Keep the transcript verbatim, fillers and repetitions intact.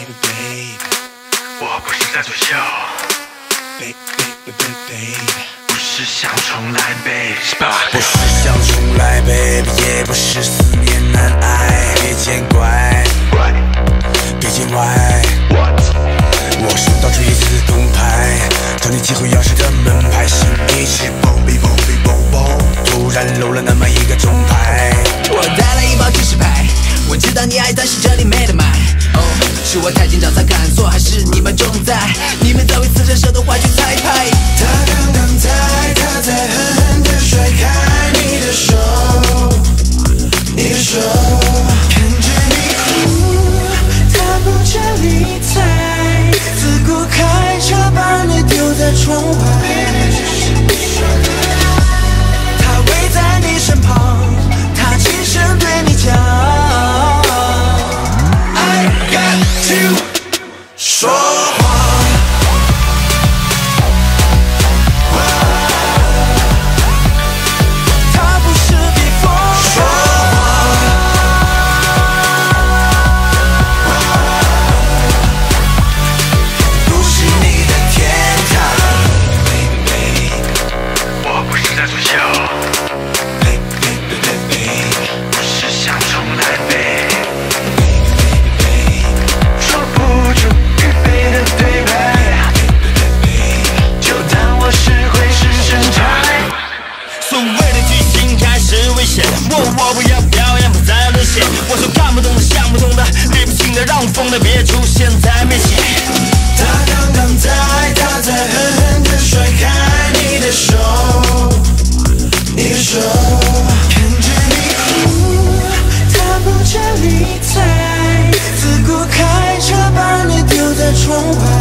我不是在作秀，不是想重来 baby， 不是想重来 baby， 也不是思念难挨，别见怪，别见歪。我收到这一自动牌，找你机会钥匙的门牌，心一直蹦比蹦比蹦蹦，突然漏了那么一个钟摆。 我带了一包指示牌，我知道你爱，但是这里没得买。哦，是我太紧张才看错，还是你们重在？你们在为此人设的话剧彩排。 他刚刚在，他在狠狠地甩开你的手，你的手，看着你哭，他不知理睬，自顾开车把你丢在窗外。他围在你身旁，他轻声对你讲 I got you， 说谎。 我不要表演，不再沦陷。我说看不懂的、想不通的、理不清的、让疯的，别出现在面前。 他刚刚在，他在狠狠地甩开你的手，你的手，看着你哭，他不知理睬，自顾开车把你丢在窗外。